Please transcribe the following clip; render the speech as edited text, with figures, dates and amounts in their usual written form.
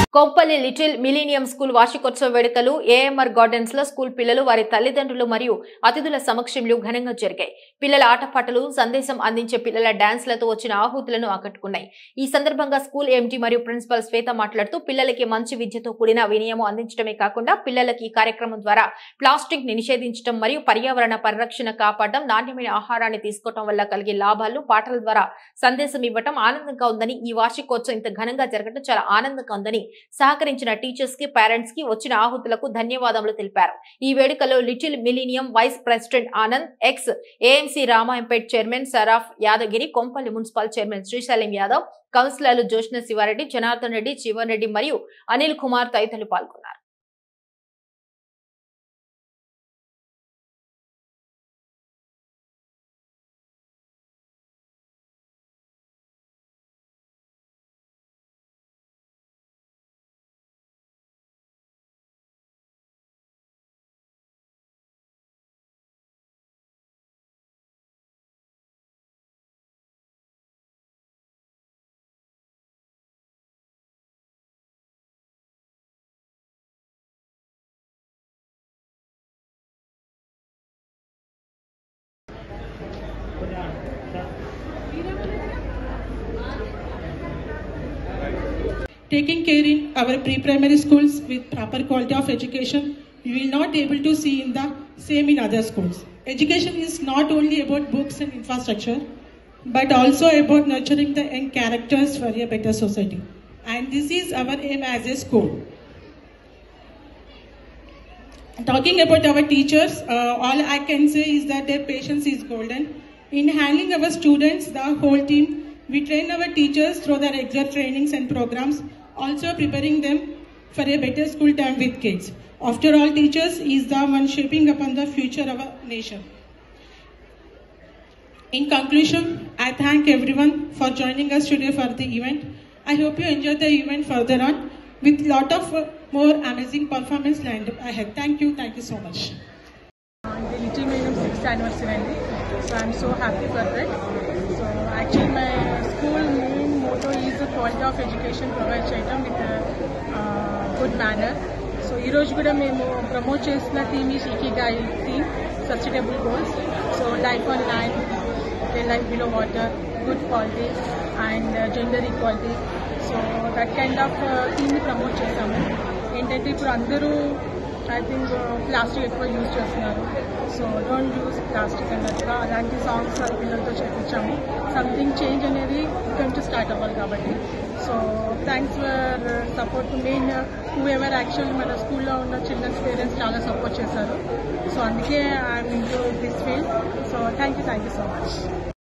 Kompally little millennium school వార్షికోత్సవ వేడుకలు AMR gardens లో స్కూల్ పిల్లలు వారి తల్లిదండ్రులు మరియు అతిథుల సమక్షంలో ఘనంగా జరిగాయి. పిల్లల ఆటపాటలు, సందేశం అందించే పిల్లల డాన్స్లతో వచ్చిన ఆహుతులను ఆకట్టుకున్నాయి. ఈ సందర్భంగా స్కూల్ ఎండీ మరియు ప్రిన్సిపల్ శ్వేత మాట్లాడుతూ పిల్లలకి మంచి విద్యతో కూడిన వినయము అందించడమే కాకుండా పిల్లలకి ఈ కార్యక్రమం ద్వారా ప్లాస్టిక్ ని నిషేధించడం మరియు పర్యావరణ పరిరక్షణ కాపాడడం, నాణ్యమైన ఆహారాన్ని తీసుకోవడం వల్ల కలిగే లాభాలు పాటల ద్వారా సందేశం ఇవ్వడం ఆనందంగా ఉందని, ఈ వార్షికోత్సవం ఇంత ఘనంగా జరగడం చాలా ఆనందంగా ఉందని సహకరించిన టీచర్స్ కి, పేరెంట్స్ కి, వచ్చిన ఆహుతులకు ధన్యవాదాలు తెలిపారు. ఈ వేడుకలో Little Millennium vice president Anand, ex AMC Ramayampet chairman Saraf Yadagiri, Kompally municipal chairman Srisailam Yadav, కౌన్సిలర్లు జోష్న శివారెడ్డి, జనార్దన్ రెడ్డి, జీవన్ రెడ్డి మరియు అనిల్ కుమార్ తదితరులు పాల్గొన్నారు. Taking care in our pre-primary schools with proper quality of education, we will not able to see in the same in other schools. Education is not only about books and infrastructure, but also about nurturing the young characters for a better society. And this is our aim as a school. Talking about our teachers, all I can say is that their patience is golden. In handling our students, the whole team, we train our teachers through their exact trainings and programs, also preparing them for a better school time with kids. After all, teachers is the one shaping upon the future of our nation. In conclusion, I thank everyone for joining us today for the event. I hope you enjoy the event further on with lot of more amazing performance lined up ahead. Thank you so much. The Little Millennium 6th anniversary andy, so I'm so happy for that. So actually my school main motto is the quality of education provide cheyadam with a good manner. So ee roju kuda memu promote chesina theme is Ikigai theme, sustainable goals. So life on land, life below water, good quality and gender equality. So that kind of theme ni promote chesamu. ఏంటంటే ఇప్పుడు అందరూ I think plastic ఎక్కువ use చేస్తున్నారు. So don't use plastic అన్నట్టుగా అలాంటి songs పిల్లలతో చేయించాము. Something change అనేది ఇక్కడి నుంచి స్టార్ట్ అవ్వాలి కాబట్టి. So thanks for support. Main whoever actually మన స్కూల్లో ఉన్న చిల్డ్రన్స్ పేరెంట్స్ చాలా సపోర్ట్ చేశారు. సో అందుకే I'm into this field. So thank you so much.